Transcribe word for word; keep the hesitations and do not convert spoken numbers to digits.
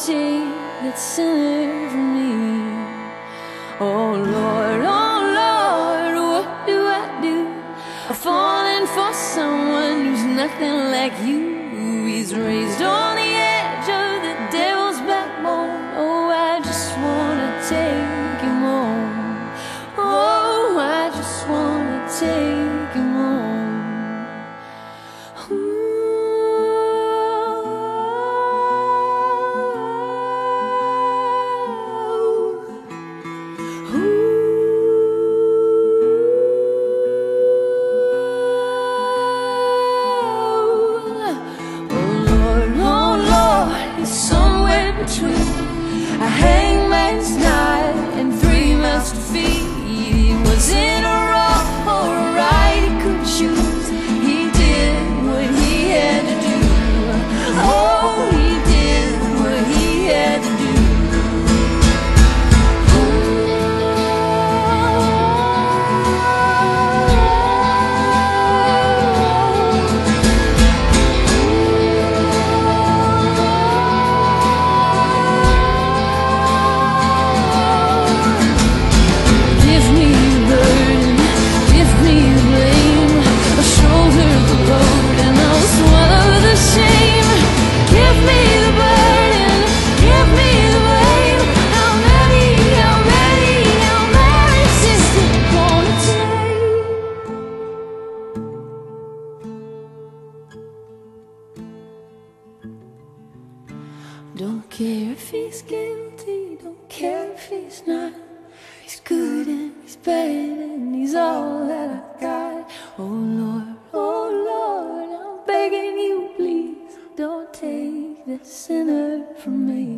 take that sinner from me. Oh Lord, oh Lord, what do I do? I've fallen for someone who's nothing like you. He's raised on the edge of the devil's backbone. Oh, I just wanna take him home. Oh, I just wanna take him home. Somewhere between a hangman's knife and three master feet. He was in a rock or a right he could choose. He did what he had to do. Oh, he did what he had to do. Don't care if he's guilty, don't care if he's not. He's good and he's bad and he's all that I got. Oh Lord, oh Lord, I'm begging you, please don't take that sinner from me.